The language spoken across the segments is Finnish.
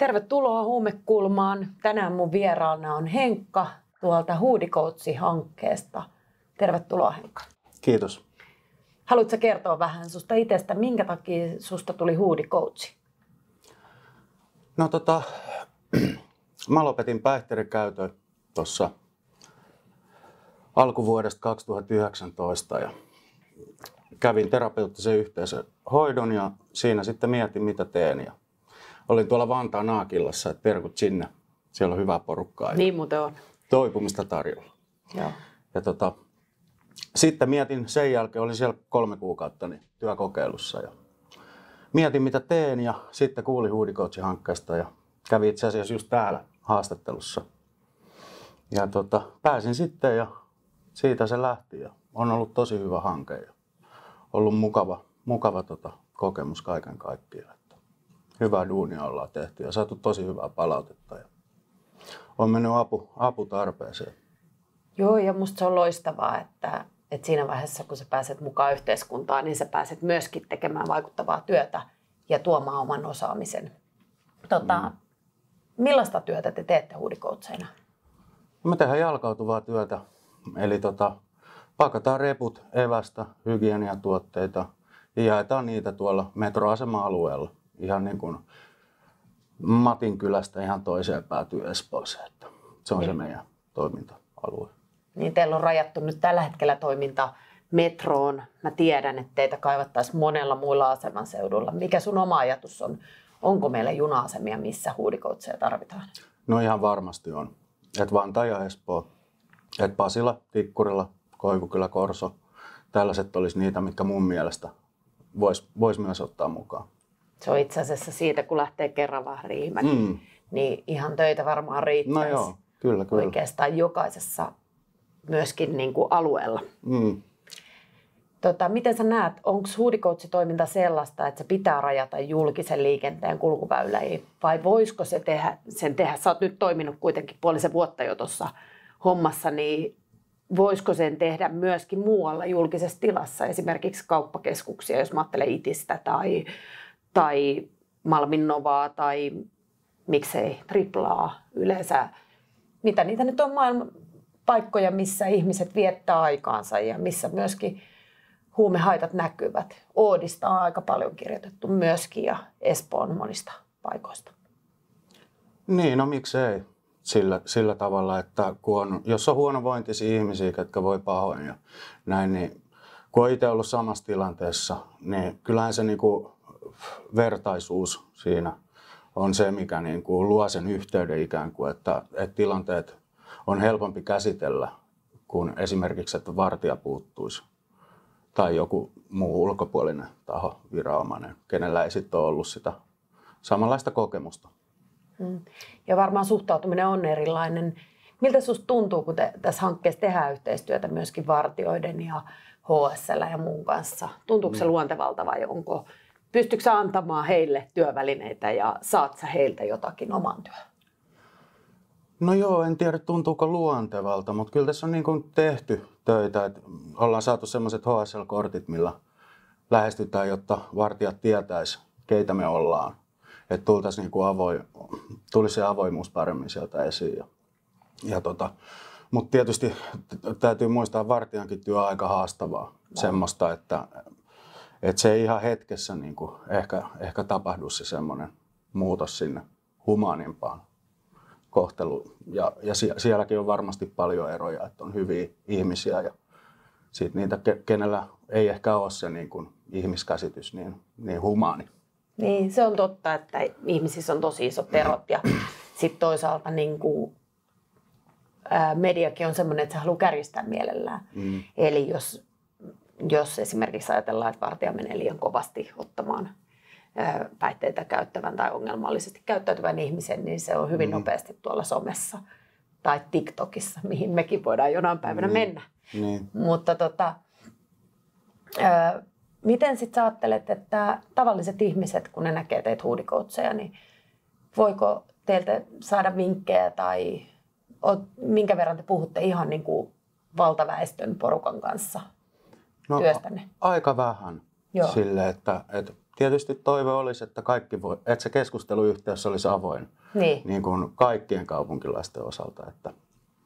Tervetuloa Huumekulmaan. Tänään mun vieraana on Henkka tuolta Huudikoutsi-hankkeesta. Tervetuloa Henkka. Kiitos. Haluatko kertoa vähän susta itsestä, minkä takia susta tuli Huudikoutsi? No mä lopetin päihteiden käytön tuossa alkuvuodesta 2019 ja kävin terapeuttisen yhteisön hoidon ja siinä sitten mietin mitä teen. Ja olin tuolla Vantaan Naakilassa, että terkut sinne. Siellä on hyvää porukkaa. Niin muuten on. Toipumista tarjolla. Joo. Ja sitten mietin, sen jälkeen olin siellä 3 kuukautta niin työkokeilussa ja mietin mitä teen ja sitten kuulin Huudikoutsi-hankkeesta ja kävin itse asiassa just täällä haastattelussa. Ja pääsin sitten ja siitä se lähti ja on ollut tosi hyvä hanke ja ollut mukava kokemus kaiken kaikkiaan. Hyvää duunia ollaan tehty ja saatu tosi hyvää palautetta ja on mennyt apu tarpeeseen. Joo, ja musta se on loistavaa, että siinä vaiheessa, kun sä pääset mukaan yhteiskuntaan, niin sä pääset myöskin tekemään vaikuttavaa työtä ja tuomaan oman osaamisen. Millaista työtä te teette Huudikoutseina? Me tehdään jalkautuvaa työtä, eli pakataan reput evästä, hygieniatuotteita ja jaetaan niitä tuolla metroasema-alueella. Ihan niin kuin Matinkylästä ihan toiseen päätyy Espooseen. Se on se meidän toiminta-alue. Niin teillä on rajattu nyt tällä hetkellä toiminta metroon. Mä tiedän, että teitä kaivattaisiin monella muilla asemanseudulla. Mikä sun oma ajatus on? Onko meillä juna-asemia, missä Huudikoutseja tarvitaan? No ihan varmasti on. Et Vantaa ja Espoo, et Pasila, Tikkurila, Koivukylä, Korso. Tällaiset olisi niitä, mitkä mun mielestä vois myös ottaa mukaan. Se on itse asiassa siitä, kun lähtee Keravaan Riihimäki, niin ihan töitä varmaan riittäisi. No joo, kyllä. Oikeastaan jokaisessa myöskin niin kuin alueella. Miten sä näet, onko Huudikoutsi-toiminta sellaista, että se pitää rajata julkisen liikenteen kulkuväyliin vai voisiko se sen tehdä? Sä oot nyt toiminut kuitenkin puolisen vuotta jo tuossa hommassa, niin voisiko sen tehdä myöskin muualla julkisessa tilassa, esimerkiksi kauppakeskuksia, jos mä ajattelen Itistä tai Malmin Novaa tai miksei Triplaa yleensä. Mitä niitä nyt on maailman paikkoja, missä ihmiset viettää aikaansa ja missä myöskin huumehaitat näkyvät. Oodista on aika paljon kirjoitettu myöskin ja Espoon monista paikoista. Niin, no miksei sillä tavalla, että jos on huonovointisia ihmisiä, jotka voi pahoin ja näin, niin kun on itse ollut samassa tilanteessa, niin kyllähän se niinku vertaisuus siinä on se, mikä niinku luo sen yhteyden ikään kuin, että tilanteet on helpompi käsitellä, kun esimerkiksi, että vartija puuttuisi tai joku muu ulkopuolinen taho, viranomainen, kenellä ei sitten ole ollut sitä samanlaista kokemusta. Ja varmaan suhtautuminen on erilainen. Miltä susta tuntuu, kun tässä hankkeessa tehdään yhteistyötä myöskin vartijoiden ja HSL ja muun kanssa? Tuntuuko se luontevalta vai pystytkö sä antamaan heille työvälineitä ja saat sä heiltä jotakin oman työhön? No joo, en tiedä tuntuuko luontevalta, mutta kyllä tässä on niin kuin tehty töitä. Että ollaan saatu sellaiset HSL-kortit, millä lähestytään, jotta vartijat tietäisi, keitä me ollaan. Että tulisi tulisi se avoimuus paremmin sieltä esiin. Mutta tietysti täytyy muistaa vartijankin työ on aika haastavaa. Semmoista, että se ei ihan hetkessä niin kuin ehkä tapahdu se semmoinen muutos sinne humaanimpaan kohteluun. Ja sielläkin on varmasti paljon eroja, että on hyviä ihmisiä ja sitten niitä, kenellä ei ehkä ole se niin kuin ihmiskäsitys niin humaani. Niin, se on totta, että ihmisissä on tosi isot erot ja sitten toisaalta niin kuin, mediakin on semmoinen, että se haluaa kärjistää mielellään. Eli jos esimerkiksi ajatellaan, että vartija menee liian kovasti ottamaan päihteitä käyttävän tai ongelmallisesti käyttäytyvän ihmisen, niin se on hyvin nopeasti tuolla somessa tai TikTokissa, mihin mekin voidaan jonain päivänä mennä. Mutta miten sitten sä ajattelet, että tavalliset ihmiset, kun ne näkee teitä Huudikoutseja, niin voiko teiltä saada vinkkejä tai minkä verran te puhutte ihan niin kuin valtaväestön porukan kanssa työstänne? Aika vähän. Sille, että tietysti toive olisi, että että se keskusteluyhteys olisi avoin niin kuin kaikkien kaupunkilaisten osalta. Että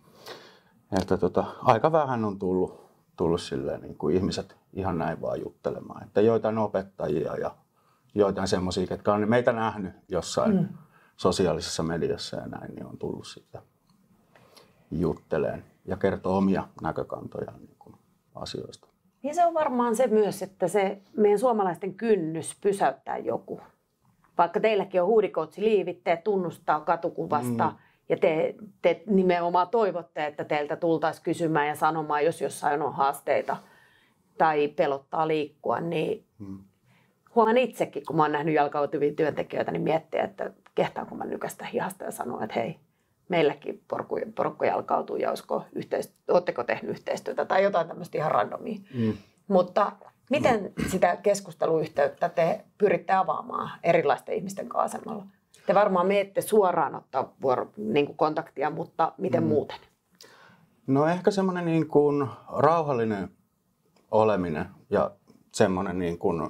aika vähän on tullut silleen, niin kuin ihmiset ihan näin vaan juttelemaan. Että joitain opettajia ja joitain semmoisia, jotka on meitä nähnyt jossain sosiaalisessa mediassa ja näin, niin on tullut sitten jutteleen ja kertoo omia näkökantojaan niin kuin asioista. Ja se on varmaan se myös, että se meidän suomalaisten kynnys pysäyttää joku. Vaikka teilläkin on huudikoutsi-liivit, te tunnustaa katukuvasta ja te nimenomaan toivotte, että teiltä tultaisiin kysymään ja sanomaan, jos jossain on haasteita tai pelottaa liikkua, niin huomaan itsekin, kun mä oon nähnyt jalkautuvia työntekijöitä, niin miettiä, että kehtaanko mä nykästä hihasta ja sanoa, että hei, meilläkin porukka jalkautuu ja ootteko tehnyt yhteistyötä tai jotain tämmöistä ihan randomia. Mutta miten sitä keskusteluyhteyttä te pyritte avaamaan erilaisten ihmisten kanssa asemalla? Te varmaan menette suoraan ottaa niin kuin kontaktia, mutta miten muuten? No ehkä semmoinen niin kuin rauhallinen oleminen ja semmoinen, niin kuin,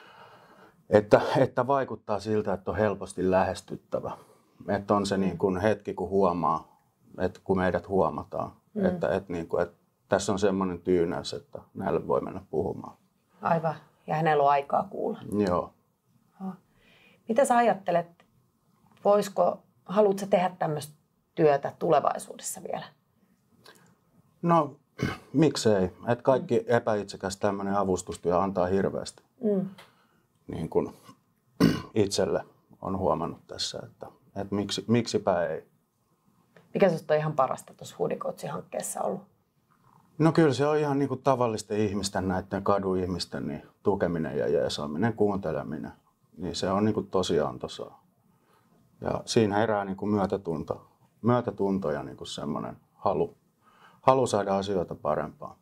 että vaikuttaa siltä, että on helposti lähestyttävä. Että on se niin kuin hetki, kun huomaa, että kun meidät huomataan, että tässä on semmoinen tyynäys, että näille voi mennä puhumaan. Aivan. Ja hänellä on aikaa kuulla. Joo. Mitä sä ajattelet, haluatko tehdä tämmöistä työtä tulevaisuudessa vielä? No, miksei. Että kaikki epäitsekäs tämmöinen avustustyö antaa hirveästi. Niin kuin itselle on huomannut tässä, että miksipä ei. Mikä sinusta on ihan parasta tuossa Huudikoutsi-hankkeessa ollut? No kyllä se on ihan niin kuin tavallisten ihmisten, näiden kaduihmisten niin tukeminen ja jeesaaminen, kuunteleminen. Niin se on niin kuin tosi antoisaa. Ja siinä herää niin kuin myötätunto ja niin kuin semmoinen halu saada asioita parempaan.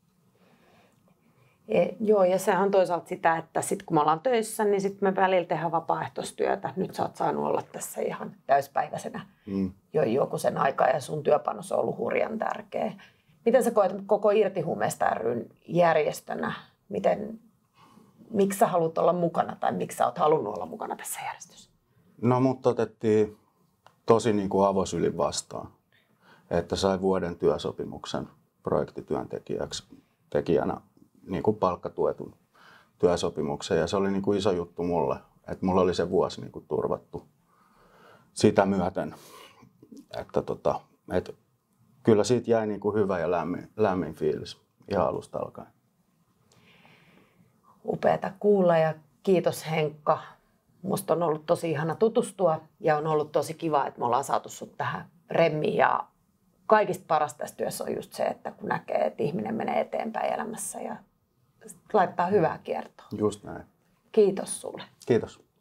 Joo, ja se on toisaalta sitä, että sit kun me ollaan töissä, niin sitten me välillä tehdään vapaaehtoistyötä. Nyt sä oot saanut olla tässä ihan täyspäiväisenä jo joku sen aikaa ja sun työpanos on ollut hurjan tärkeä. Miten sä koet koko Irti Huumeesta ry:n järjestönä? Miksi sä haluat olla mukana tai miksi sä oot halunnut olla mukana tässä järjestössä? No mut otettiin tosi niin kuin avosylin vastaan, että sai vuoden työsopimuksen projektityöntekijänä niin kuin palkkatuetun työsopimuksen ja se oli niin kuin iso juttu mulle, että mulla oli se vuosi niin kuin turvattu sitä myöten, että kyllä siitä jäi niin kuin hyvä ja lämmin fiilis ihan alusta alkaen. Upeata kuulla ja kiitos Henkka. Musta on ollut tosi ihana tutustua ja on ollut tosi kiva, että me ollaan saatu sut tähän remmiin. Ja kaikista parasta tässä työssä on just se, että kun näkee, että ihminen menee eteenpäin elämässä ja laittaa hyvää kiertoa. Just näin. Kiitos sulle. Kiitos.